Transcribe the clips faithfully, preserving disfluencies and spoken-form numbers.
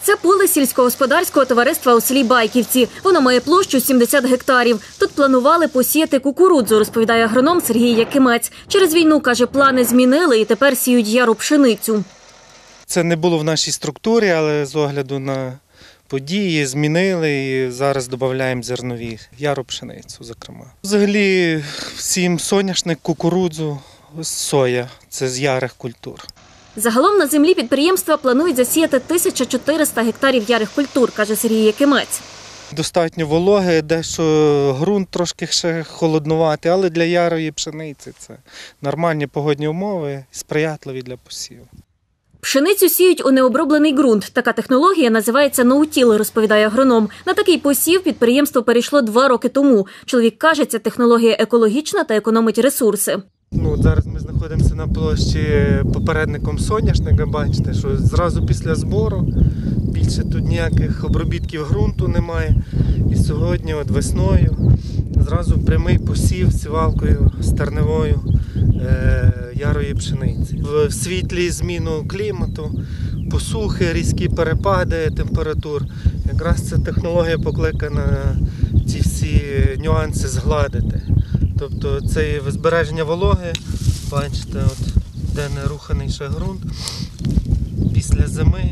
Це поле сільськогосподарського товариства у селі Байківці. Воно має площу сімдесят гектарів. Тут планували посіяти кукурудзу, розповідає агроном Сергій Якимець. Через війну, каже, плани змінили і тепер сіють яру пшеницю. Це не було в нашій структурі, але з огляду на події змінили і зараз додаємо зернові, яру пшеницю, зокрема. Взагалі всім соняшник, кукурудзу, соя – це з ярих культур. Загалом на землі підприємства планують засіяти тисячу чотириста гектарів ярих культур, каже Сергій Якимець. Достатньо вологи, дещо ґрунт трошки ще холоднуватий, але для ярої пшениці це нормальні погодні умови, сприятливі для посіву. Пшеницю сіють у необроблений ґрунт. Така технологія називається ноутіл, розповідає агроном. На такий посів підприємство перейшло два роки тому. Чоловік каже, ця технологія екологічна та економить ресурси. Ну, зараз ми знаходимося на площі попередником соняшника, бачите, що зразу після збору більше тут ніяких обробітків ґрунту немає. І сьогодні, от весною, зразу прямий посів сівалкою стерневою е, ярої пшениці. В світлі зміну клімату, посухи, різкі перепади температур. Якраз ця технологія покликана ці всі нюанси згладити. Тобто це збереження вологи, бачите, от, де не руханий ще ґрунт, після зими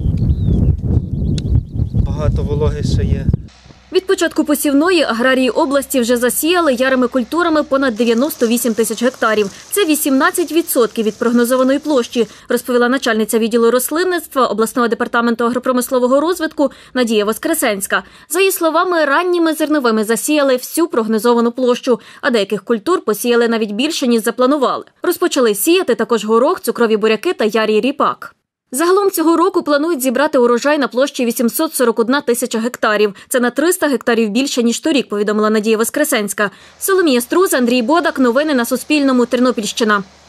багато вологи ще є. Від початку посівної аграрії області вже засіяли ярими культурами понад дев'яносто вісім тисяч гектарів. Це вісімнадцять відсотків від прогнозованої площі, розповіла начальниця відділу рослинництва обласного департаменту агропромислового розвитку Надія Воскресенська. За її словами, ранніми зерновими засіяли всю прогнозовану площу, а деяких культур посіяли навіть більше, ніж запланували. Розпочали сіяти також горох, цукрові буряки та ярій ріпак. Загалом цього року планують зібрати урожай на площі вісімсот сорок одна тисяча гектарів. Це на триста гектарів більше, ніж торік, повідомила Надія Воскресенська. Соломія Струз, Андрій Бодак. Новини на Суспільному. Тернопільщина.